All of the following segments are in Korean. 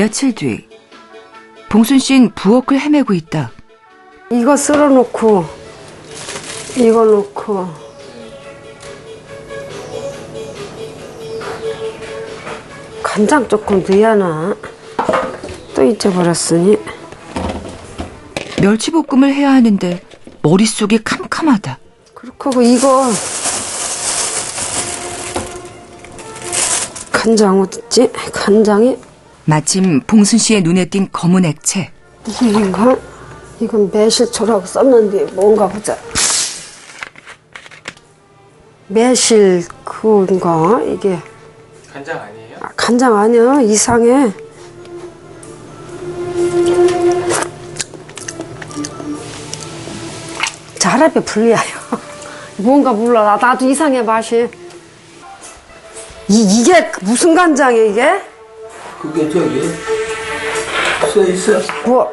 며칠 뒤 봉순 씨는 부엌을 헤매고 있다. 이거 썰어놓고 이거 놓고 간장 조금 넣어야 하나? 또 잊어버렸으니. 멸치볶음을 해야 하는데 머릿속이 캄캄하다. 그렇고 이거 간장 어딨지? 간장이 마침 봉순 씨의 눈에 띈 검은 액체. 이건가? 이건 매실초라고 썼는데 뭔가 보자. 매실 그건가 이게? 간장 아니에요? 아, 간장 아니야. 이상해. 자랍에 불리해요. 뭔가 몰라. 나도 이상해 맛이. 이게 무슨 간장이야 이게? 그게 저기 써있어. 뭐?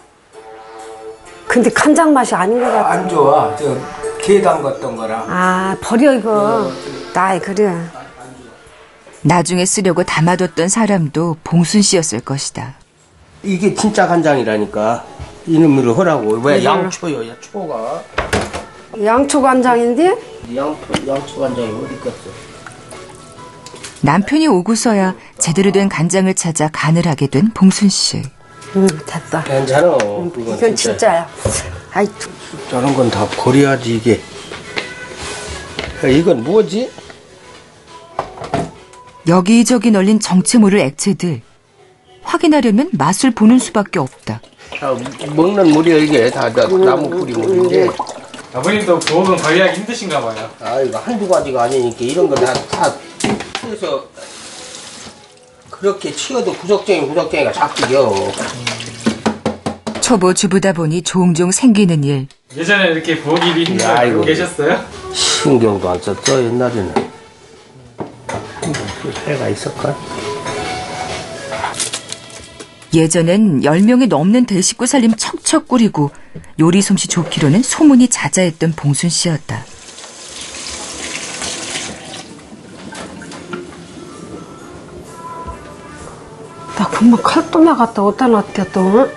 근데 간장 맛이 아닌 것 같아. 안 좋아. 저 게 담갔던 거랑. 아 버려 이거. 나이 그래. 나중에 쓰려고 담아뒀던 사람도 봉순 씨였을 것이다. 이게 진짜 간장이라니까. 이놈으로 하라고. 왜 양초요? 야, 초가. 양초 간장인데? 양초 간장이 어디 갔어? 남편이 오고서야 제대로 된 간장을 찾아 간을 하게 된 봉순 씨. 됐다. 괜찮아. 이건 진짜야. 아이, 저런 건 다 버려야지 이게. 야, 이건 뭐지? 여기저기 널린 정체 모를 액체들. 확인하려면 맛을 보는 수밖에 없다. 다 먹는 물이야 이게. 다 나무 뿌리 물인데. 아버님도 부엌은 관리하기 힘드신가 봐요. 아 이거 한두 가지가 아니니까 이런 거 다 그래서 그렇게 치워도 구석쟁이가 잡히죠. 초보 주부다 보니 종종 생기는 일. 예전에 이렇게 부엌 일이 힘들고 계셨어요? 신경도 안 썼어 옛날에는. 해가 있을까? 예전엔 10명이 넘는 대식구 살림 척척 꾸리고 요리 솜씨 좋기로는 소문이 자자했던 봉순 씨였다. 나 금방 칼도 나갔다 어디다 놨대 또.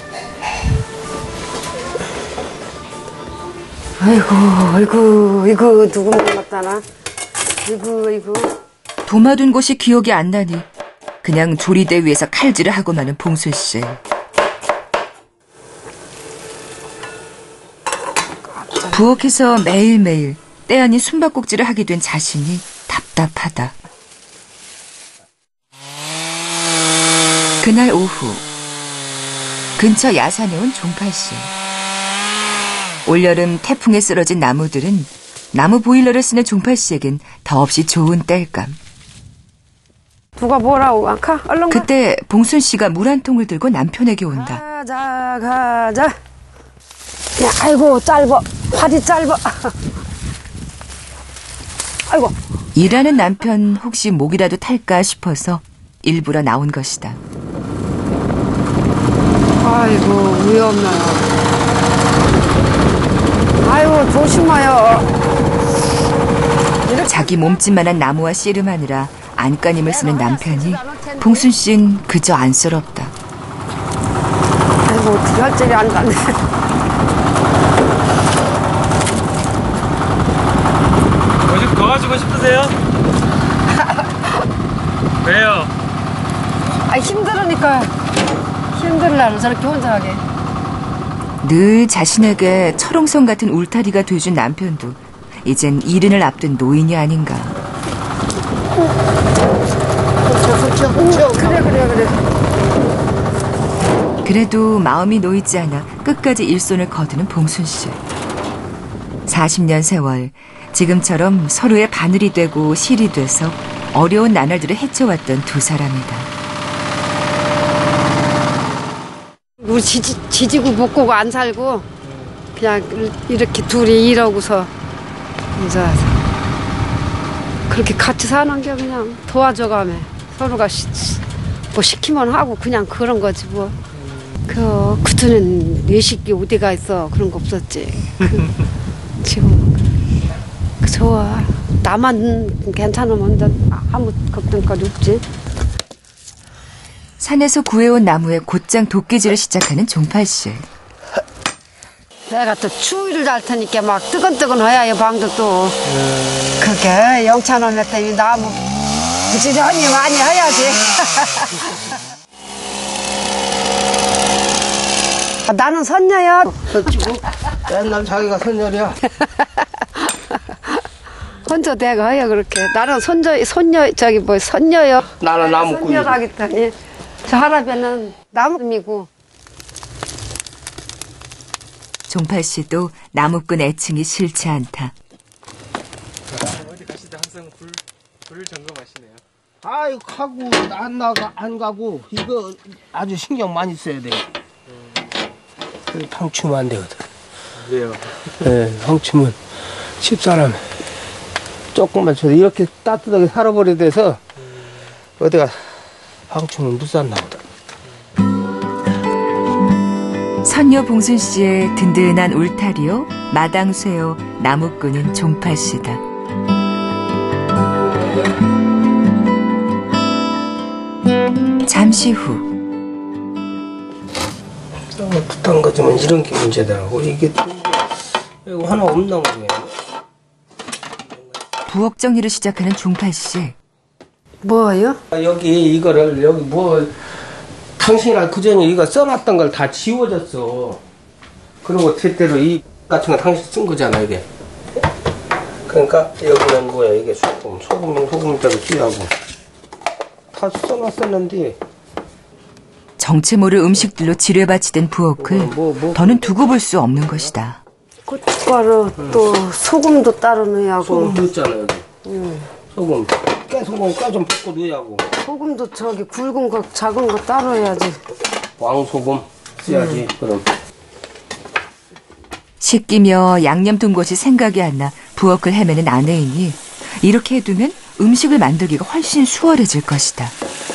아이고 누구 먹었다나. 아이고. 도마둔 곳이 기억이 안 나니 그냥 조리대 위에서 칼질을 하고 마는 봉순 씨. 부엌에서 매일매일 때 아닌 숨바꼭질을 하게 된 자신이 답답하다. 그날 오후 근처 야산에 온 종팔 씨. 올여름 태풍에 쓰러진 나무들은 나무 보일러를 쓰는 종팔 씨에겐 더없이 좋은 땔감. 누가 뭐라고 가? 얼른 가. 그때 봉순 씨가 물 한 통을 들고 남편에게 온다. 가자. 야, 아이고 짧아. 팔이 짧아. 아이고. 일하는 남편 혹시 목이라도 탈까 싶어서 일부러 나온 것이다. 아이고 위험해요. 아이고 조심해요. 자기 몸집만한 나무와 씨름하느라 안간힘을 쓰는 남편이 봉순 씨는 그저 안쓰럽다. 아이고 어떻게 할 줄이 안 가네. 뭐 좀 더 가지고 싶으세요? 왜요? 아 힘들으니까 힘들라는 저렇게 혼자 하게. 늘 자신에게 철옹성 같은 울타리가 돼준 남편도 이젠 이른을 앞둔 노인이 아닌가. 그래. 그래도 마음이 놓이지 않아 끝까지 일손을 거두는 봉순 씨. 40년 세월, 지금처럼 서로의 바늘이 되고 실이 돼서 어려운 나날들을 헤쳐왔던 두 사람이다. 우리 지지고 볶고 안 살고 그냥 이렇게 둘이 일하고서 이제 그렇게 같이 사는 게 그냥 도와줘가며 서로가 뭐 시키면 하고 그냥 그런 거지 뭐. 그때는 외식이 어디가 있어. 그런 거 없었지. 지금 좋아. 나만 괜찮으면 아무 걱정거리 없지. 산에서 구해온 나무에 곧장 도끼질을 시작하는 종팔 씨. 내가 또 추위를 잘 테니까 막 뜨끈뜨끈해야 이 방도 또. 그게 영찬원 했더니 나무 부지런히 많이 해야지. 나는 선녀야. 그렇지고 맨날 자기가 선열이야. 혼자 내가 해요 그렇게. 나는 손녀 저기 뭐 선녀요. 나는 나무꾼이고. 선녀라겠더니 저 할아버지는 나무꾼이고. 종팔 씨도 나무꾼 애칭이 싫지 않다. 어디 가실 때 항상 불을 점검하시네요. 아이 가고 안 가고 이거 아주 신경 많이 써야 돼. 방치면 안 되거든. 왜요? 네, 방치면 집사람 조금만 쳐도 이렇게 따뜻하게 살아버려 돼서 어디가 방치면 못 산다 보다. 선녀 봉순 씨의 든든한 울타리요, 마당쇠요, 나무꾼은 종팔 씨다. 잠시 후 붙은 거지만 이런 게 문제더라고. 이게 이거 하나 없나 보네. 부엌 정리를 시작하는 종팔 씨. 뭐요? 여기 이거를 여기 뭐 당신이랑 그전에 이거 써놨던 걸 다 지워졌어. 그리고 때때로 이 같은 거 당신 쓴 거잖아 이게. 그러니까 여기는 뭐야 이게 소금대로 찌하고 다 써놨었는데. 정체 모를 음식들로 지뢰밭이 부엌을 더는 두고 볼 수 없는 것이다. 고춧가루 또 소금도 따로 넣어야고. 소금 넣었잖아 여기. 소금 깨소금 깨좀 볶고 넣어야고. 소금도 저기 굵은 거 작은 거 따로 해야지. 왕소금 써야지. 그럼 씻기며 양념 둔 곳이 생각이 안 나 부엌을 헤매는 아내이니 이렇게 해두면 음식을 만들기가 훨씬 수월해질 것이다.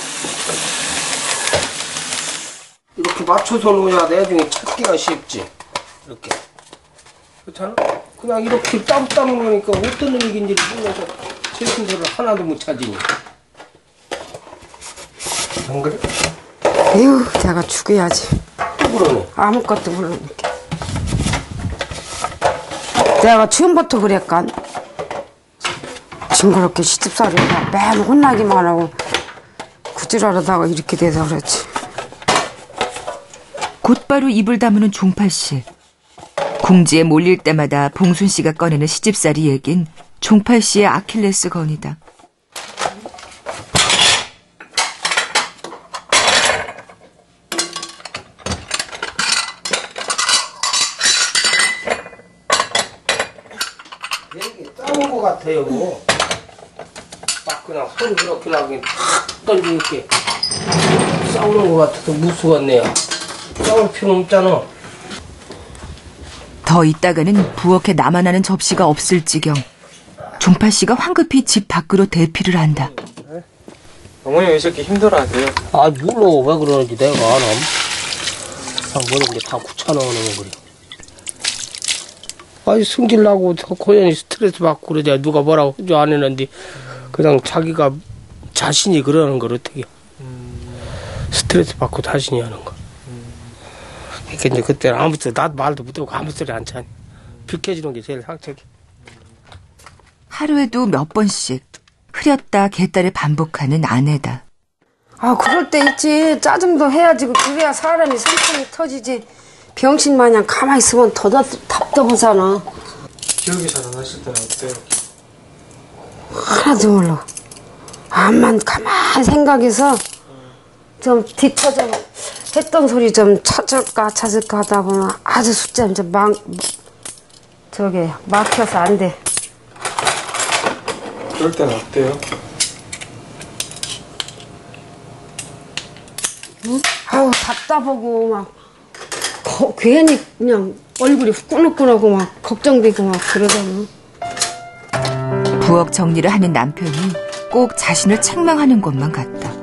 이렇게 맞춰서 놓아야 나중에 찾기가 쉽지. 이렇게. 그렇잖아? 그냥 이렇게 따로 놓으니까 어떤 음식인지 몰라서 제 순서를 하나도 못 찾으니. 안 그래? 에휴, 내가 죽여야지. 또 그러네. 아무것도 모르니까. 내가 처음부터 그랬간. 징그럽게 시집살이 맨 혼나기만 하고 구질하다가 이렇게 돼서 그렇지. 곧바로 입을 다무는 종팔 씨. 궁지에 몰릴 때마다 봉순 씨가 꺼내는 시집살이 얘긴 종팔 씨의 아킬레스건이다. 되게 싸운 것 같아요. 막 그냥 소리 그렇게 나게 탁 던지게 싸우는 것 같아서 무서웠네요. 싸울 필요 없잖아. 더 있다가는 부엌에 남아나는 접시가 없을 지경. 종팔 씨가 황급히 집 밖으로 대피를 한다. 어머니 왜 이렇게 힘들어하세요? 아 몰라 왜 그러는지 내가 안 함. 모르는 게 다 귀찮아하는 거 그래. 아니 승질나고 고연히 스트레스 받고 그러자 누가 뭐라고 해줘 안 했는데 그냥 자기가 자신이 그러는 걸 어떻게 스트레스 받고 자신이 하는 거. 그러니까 이제 그때는 아무 소리 나도 말도 못하고 아무 소리 안 차니 비켜주는 게 제일 상책이. 하루에도 몇 번씩 흐렸다 갯다를 반복하는 아내다. 아, 그럴 때 있지. 짜증도 해야지. 그래야 사람이 성품이 터지지. 병신 마냥 가만히 있으면 더 답답하잖아. 기억이 잘 안 나실 때는 어때요? 하나도 몰라. 암만 가만히 생각해서 좀 뒤터져 했던 소리 좀 찾을까 하다 보면 아주 숫자 이제 막혀서 안 돼. 그럴 때는 어때요? 응? 아우 답답하고 막 괜히 그냥 얼굴이 후끈후끈하고 막 걱정되고 막 그러잖아. 부엌 정리를 하는 남편이 꼭 자신을 책망하는 것만 같다.